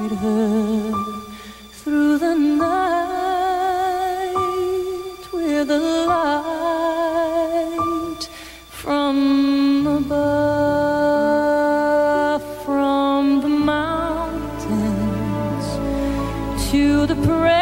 guide her through the night with a light from above, from the mountains to the prairie.